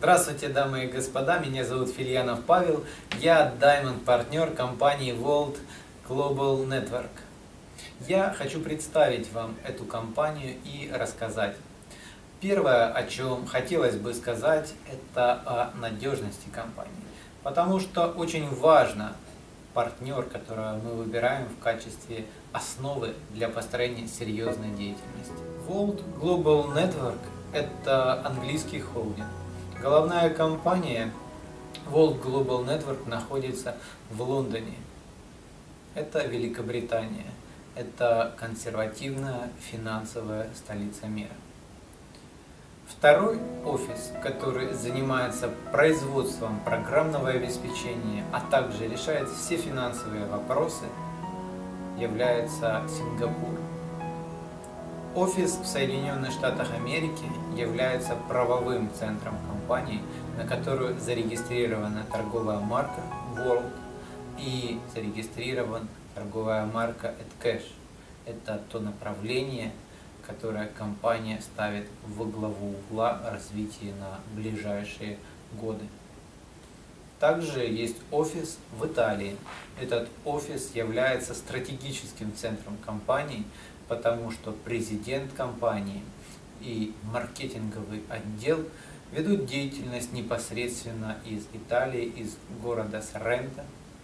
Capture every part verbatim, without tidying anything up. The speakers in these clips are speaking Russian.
Здравствуйте, дамы и господа, меня зовут Фильянов Павел, я Diamond-партнер компании World Global Network. Я хочу представить вам эту компанию и рассказать. Первое, о чем хотелось бы сказать, это о надежности компании, потому что очень важно партнер, которого мы выбираем в качестве основы для построения серьезной деятельности. World Global Network – это английский холдинг. Головная компания World Global Network находится в Лондоне. Это Великобритания. Это консервативная финансовая столица мира. Второй офис, который занимается производством программного обеспечения, а также решает все финансовые вопросы, является Сингапур. Офис в Соединенных Штатах Америки является правовым центром компании, на которую зарегистрирована торговая марка World и зарегистрирована торговая марка AdCash. Это то направление, которое компания ставит во главу угла развития на ближайшие годы. Также есть офис в Италии. Этот офис является стратегическим центром компании, потому что президент компании и маркетинговый отдел ведут деятельность непосредственно из Италии, из города Соренто.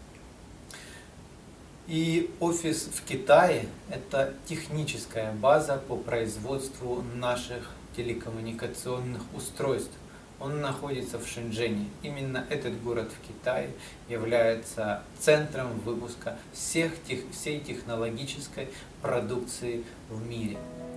И офис в Китае – это техническая база по производству наших телекоммуникационных устройств. Он находится в Шэньчжэне. Именно этот город в Китае является центром выпуска всех, всей технологической продукции в мире.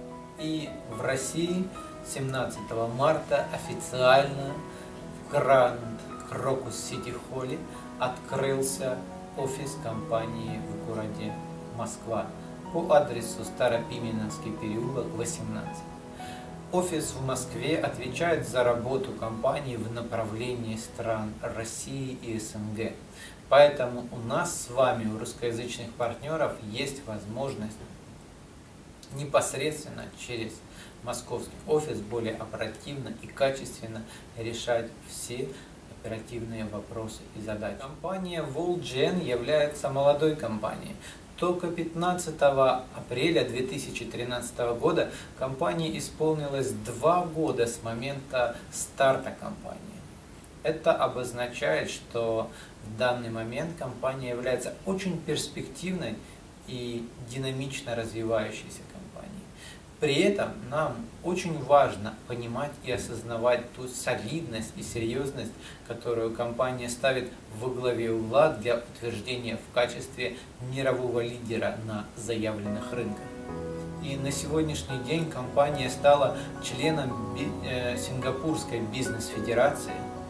И в России семнадцатого марта официально в Гранд Крокус Сити Холле открылся офис компании в городе Москва по адресу Старопименовский переулок, восемнадцать. Офис в Москве отвечает за работу компании в направлении стран России и СНГ. Поэтому у нас с вами, у русскоязычных партнеров, есть возможность непосредственно через московский офис более оперативно и качественно решать все оперативные вопросы и задачи. Компания WorldGen является молодой компанией. Только пятнадцатого апреля две тысячи тринадцатого года компании исполнилось два года с момента старта компании. Это обозначает, что в данный момент компания является очень перспективной и динамично развивающейся компанией. При этом нам очень важно понимать и осознавать ту солидность и серьезность, которую компания ставит во главе угла для утверждения в качестве мирового лидера на заявленных рынках. И на сегодняшний день компания стала членом Сингапурской бизнес-федерации.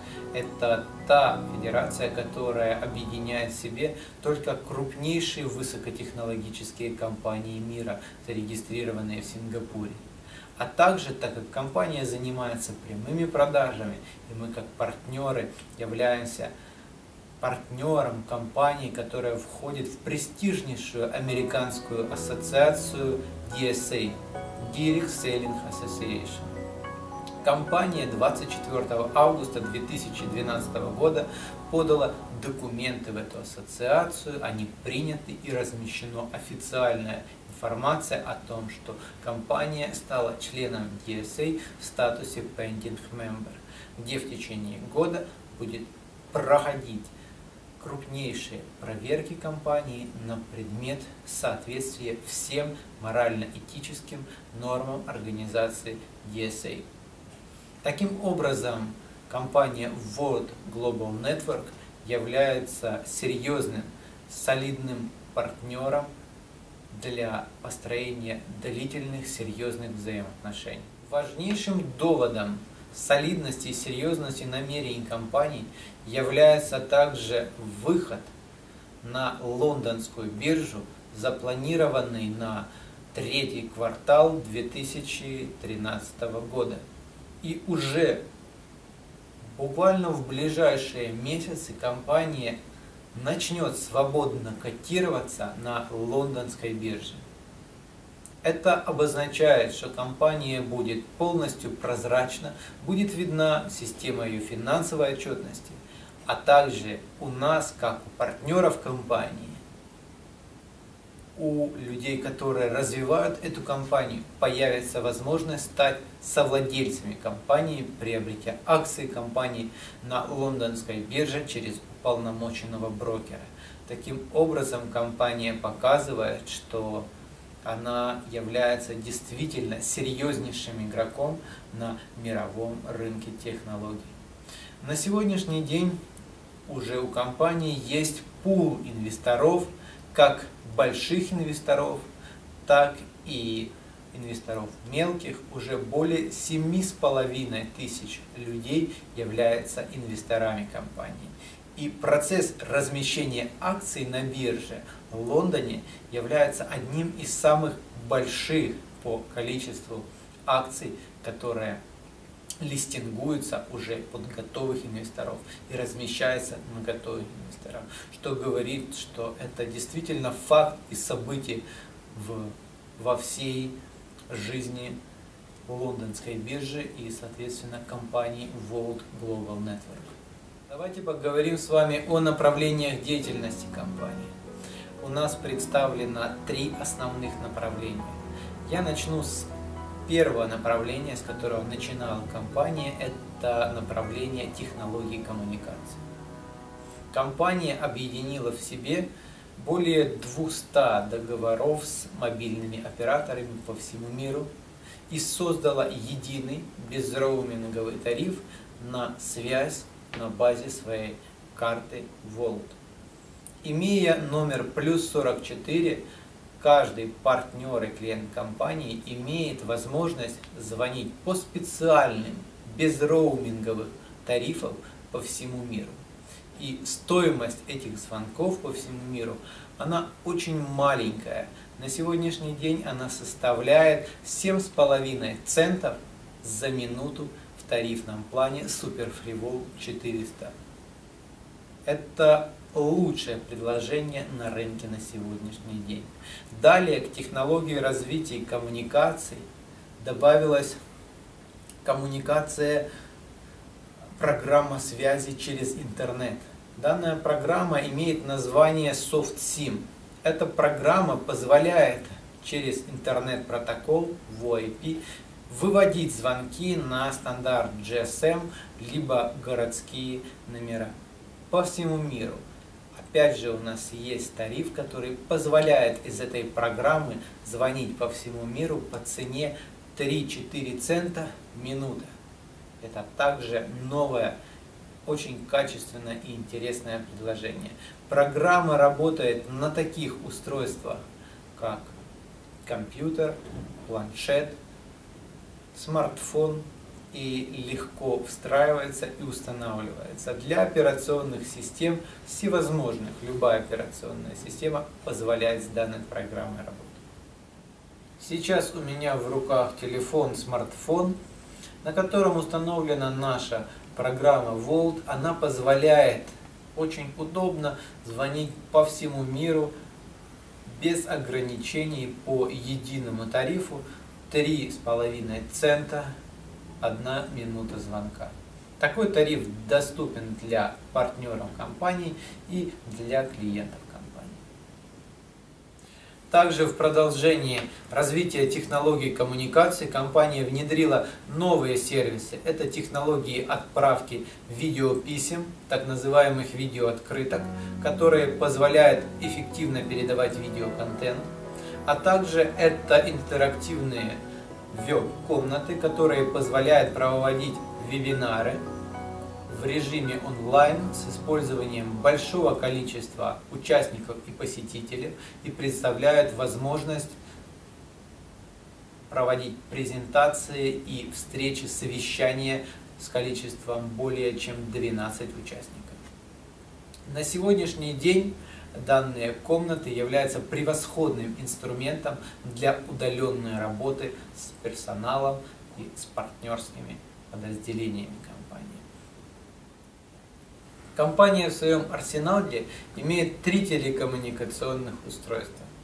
Это та федерация, которая объединяет в себе только крупнейшие высокотехнологические компании мира, зарегистрированные в Сингапуре. А также, так как компания занимается прямыми продажами, и мы как партнеры являемся партнером компании, которая входит в престижнейшую американскую ассоциацию ди эс эй – Direct Selling Association. Компания двадцать четвёртого августа две тысячи двенадцатого года подала документы в эту ассоциацию, они приняты и размещена официальная информация о том, что компания стала членом ди эс эй в статусе Pending Member, где в течение года будет проходить крупнейшие проверки компании на предмет соответствия всем морально-этическим нормам организации ди эс эй. Таким образом, компания World Global Network является серьезным, солидным партнером для построения длительных, серьезных взаимоотношений. Важнейшим доводом солидности и серьезности намерений компании является также выход на лондонскую биржу, запланированный на третий квартал две тысячи тринадцатого года. И уже буквально в ближайшие месяцы компания начнет свободно котироваться на лондонской бирже. Это обозначает, что компания будет полностью прозрачна, будет видна система ее финансовой отчетности, а также у нас, как у партнеров компании, у людей, которые развивают эту компанию, появится возможность стать совладельцами компании, приобретя акции компании на лондонской бирже через уполномоченного брокера. Таким образом, компания показывает, что она является действительно серьезнейшим игроком на мировом рынке технологий. На сегодняшний день уже у компании есть пул инвесторов, как больших инвесторов, так и инвесторов мелких. Уже более семи с половиной тысяч людей являются инвесторами компании. И процесс размещения акций на бирже в Лондоне является одним из самых больших по количеству акций, которые листингуются уже под готовых инвесторов и размещается на готовых инвесторах, что говорит, что это действительно факт и событие в, во всей жизни лондонской биржи и, соответственно, компании World Global Network. Давайте поговорим с вами о направлениях деятельности компании. У нас представлено три основных направления. Я начну с первого направления, с которого начинала компания, это направление технологий коммуникации. Компания объединила в себе более двухсот договоров с мобильными операторами по всему миру и создала единый безроуминговый тариф на связь на базе своей карты Volt. Имея номер плюс сорок четыре, каждый партнер и клиент компании имеет возможность звонить по специальным безроуминговых тарифам по всему миру. И стоимость этих звонков по всему миру, она очень маленькая. На сегодняшний день она составляет семь с половиной центов за минуту в тарифном плане Super Frivol четыреста. Это лучшее предложение на рынке на сегодняшний день. Далее к технологии развития коммуникаций добавилась коммуникация, программа связи через интернет. Данная программа имеет название SoftSIM. Эта программа позволяет через интернет-протокол ви ай пи выводить звонки на стандарт джи эс эм, либо городские номера по всему миру. Опять же, у нас есть тариф, который позволяет из этой программы звонить по всему миру по цене три-четыре цента минута. Это также новое, очень качественное и интересное предложение. Программа работает на таких устройствах, как компьютер, планшет, смартфон, и легко встраивается и устанавливается. Для операционных систем всевозможных, любая операционная система позволяет с данной программой работать. Сейчас у меня в руках телефон, смартфон, на котором установлена наша программа Volt. Она позволяет очень удобно звонить по всему миру без ограничений по единому тарифу три с половиной цента одна минута звонка. Такой тариф доступен для партнеров компании и для клиентов компании. Также в продолжении развития технологий коммуникации компания внедрила новые сервисы. Это технологии отправки видеописем, так называемых видеооткрыток, которые позволяют эффективно передавать видеоконтент, а также это интерактивные веб-комнаты, которые позволяют проводить вебинары в режиме онлайн с использованием большого количества участников и посетителей и представляют возможность проводить презентации и встречи, совещания с количеством более чем двенадцати участников. На сегодняшний день данные комнаты являются превосходным инструментом для удаленной работы с персоналом и с партнерскими подразделениями компании. Компания в своем арсенале имеет три телекоммуникационных устройства.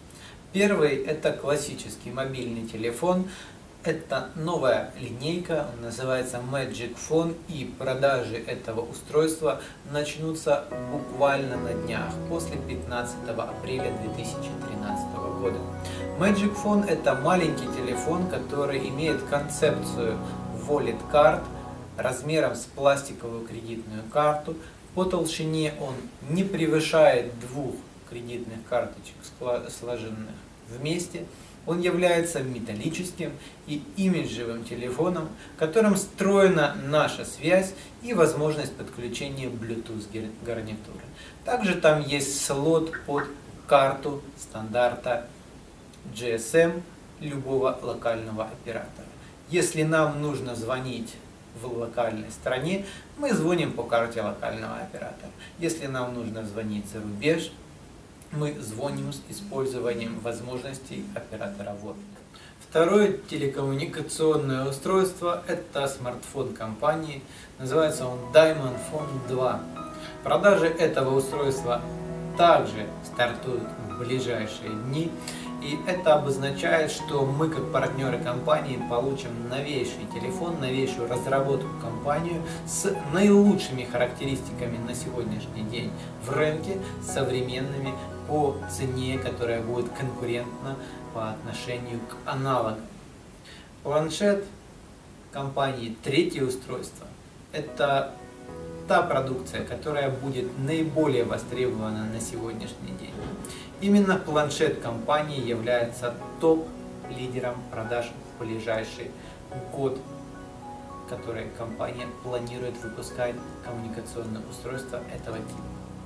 Первый – это классический мобильный телефон. Это новая линейка, называется Magic Phone, и продажи этого устройства начнутся буквально на днях, после пятнадцатого апреля две тысячи тринадцатого года. Magic Phone – это маленький телефон, который имеет концепцию Wallet Card размером с пластиковую кредитную карту. По толщине он не превышает двух кредитных карточек, сложенных вместе. Он является металлическим и имиджевым телефоном, в котором встроена наша связь и возможность подключения Bluetooth гарнитуры. Также там есть слот под карту стандарта джи эс эм любого локального оператора. Если нам нужно звонить в локальной стране, мы звоним по карте локального оператора. Если нам нужно звонить за рубеж, мы звоним с использованием возможностей оператора ВОЛ. Второе телекоммуникационное устройство – это смартфон компании. Называется он Diamond Phone два. Продажи этого устройства также стартуют в ближайшие дни. И это обозначает, что мы, как партнеры компании, получим новейший телефон, новейшую разработку компании с наилучшими характеристиками на сегодняшний день в рынке, современными, по цене, которая будет конкурентна по отношению к аналогам. Планшет компании «Третье устройство» – это та продукция, которая будет наиболее востребована на сегодняшний день. Именно планшет компании является топ-лидером продаж в ближайший год, который компания планирует выпускать коммуникационные устройства этого типа.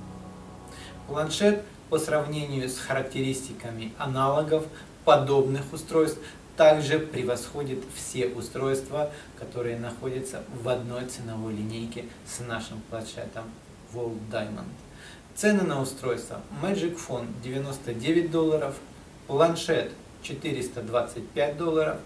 Планшет по сравнению с характеристиками аналогов подобных устройств также превосходит все устройства, которые находятся в одной ценовой линейке с нашим планшетом World Diamond. Цены на устройство: Magic Phone девяносто девять долларов, планшет четыреста двадцать пять долларов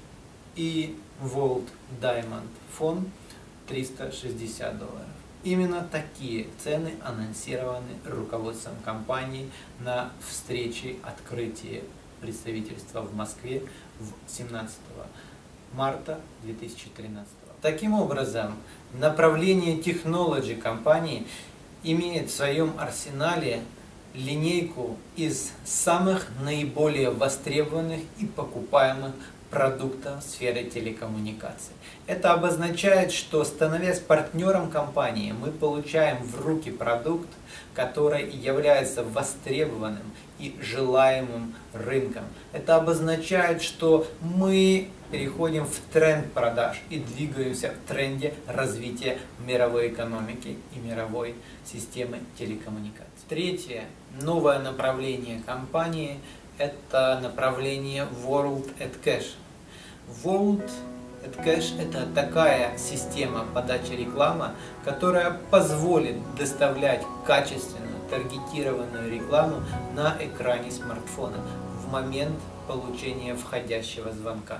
и World Diamond Phone триста шестьдесят долларов. Именно такие цены анонсированы руководством компании на встрече открытия представительства в Москве в семнадцатого марта две тысячи тринадцатого. Таким образом, направление Technology компании имеет в своем арсенале линейку из самых наиболее востребованных и покупаемых продуктов в сфере телекоммуникаций. Это обозначает, что, становясь партнером компании, мы получаем в руки продукт, который является востребованным и желаемым рынком. Это обозначает, что мы переходим в тренд продаж и двигаемся в тренде развития мировой экономики и мировой системы телекоммуникаций. Третье новое направление компании – это направление World at Cash. World at Cash – это такая система подачи рекламы, которая позволит доставлять качественную, таргетированную рекламу на экране смартфона в момент получения входящего звонка.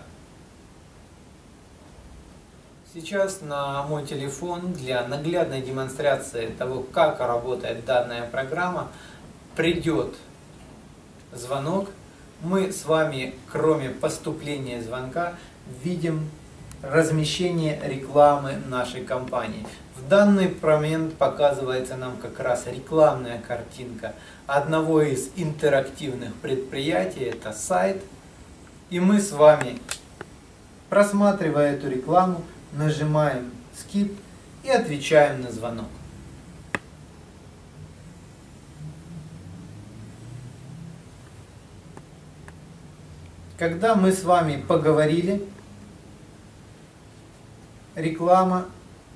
Сейчас на мой телефон для наглядной демонстрации того, как работает данная программа, придет звонок. Мы с вами, кроме поступления звонка, видим размещение рекламы нашей компании. В данный момент показывается нам как раз рекламная картинка одного из интерактивных предприятий, это сайт. И мы с вами, просматривая эту рекламу, нажимаем Skip и отвечаем на звонок. Когда мы с вами поговорили, реклама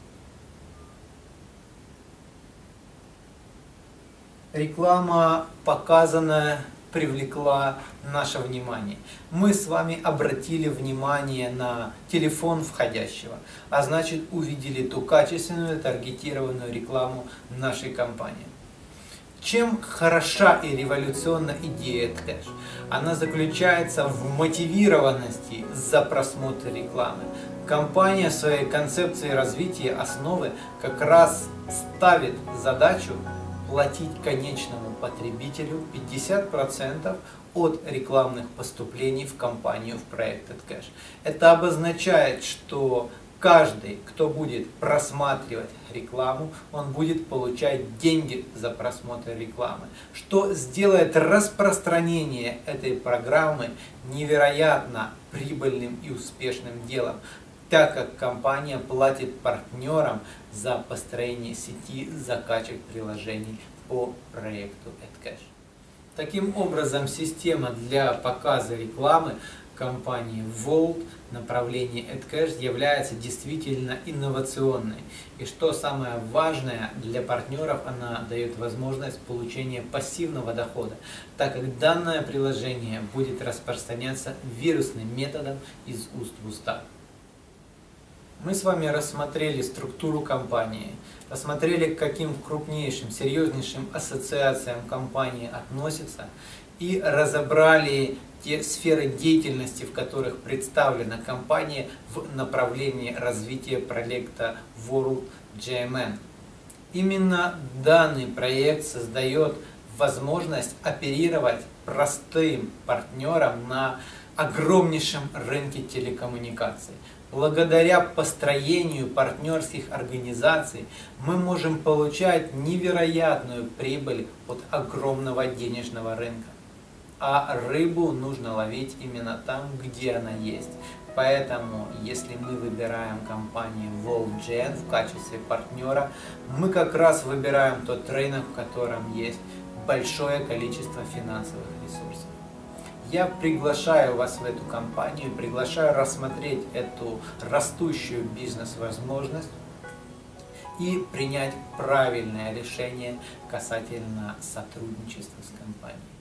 реклама показанная привлекла наше внимание. Мы с вами обратили внимание на телефон входящего, а значит увидели ту качественную таргетированную рекламу нашей компании. Чем хороша и революционна идея Cash? Она заключается в мотивированности за просмотр рекламы. Компания в своей концепции развития основы как раз ставит задачу платить конечному потребителю пятьдесят процентов от рекламных поступлений в компанию, в проект AdCash. Это обозначает, что каждый, кто будет просматривать рекламу, он будет получать деньги за просмотр рекламы, что сделает распространение этой программы невероятно прибыльным и успешным делом, так как компания платит партнерам за построение сети закачек приложений по проекту AdCash. Таким образом, система для показа рекламы компании Volt в направлении AdCash является действительно инновационной. И что самое важное, для партнеров она дает возможность получения пассивного дохода, так как данное приложение будет распространяться вирусным методом из уст в уста. Мы с вами рассмотрели структуру компании, посмотрели, к каким крупнейшим, серьезнейшим ассоциациям компании относится, и разобрали те сферы деятельности, в которых представлена компания в направлении развития проекта World джи эм эн. Именно данный проект создает возможность оперировать простым партнерам на огромнейшем рынке телекоммуникаций. Благодаря построению партнерских организаций мы можем получать невероятную прибыль от огромного денежного рынка. А рыбу нужно ловить именно там, где она есть. Поэтому, если мы выбираем компанию Volt джи эн в качестве партнера, мы как раз выбираем тот рынок, в котором есть большое количество финансовых ресурсов. Я приглашаю вас в эту компанию, приглашаю рассмотреть эту растущую бизнес-возможность и принять правильное решение касательно сотрудничества с компанией.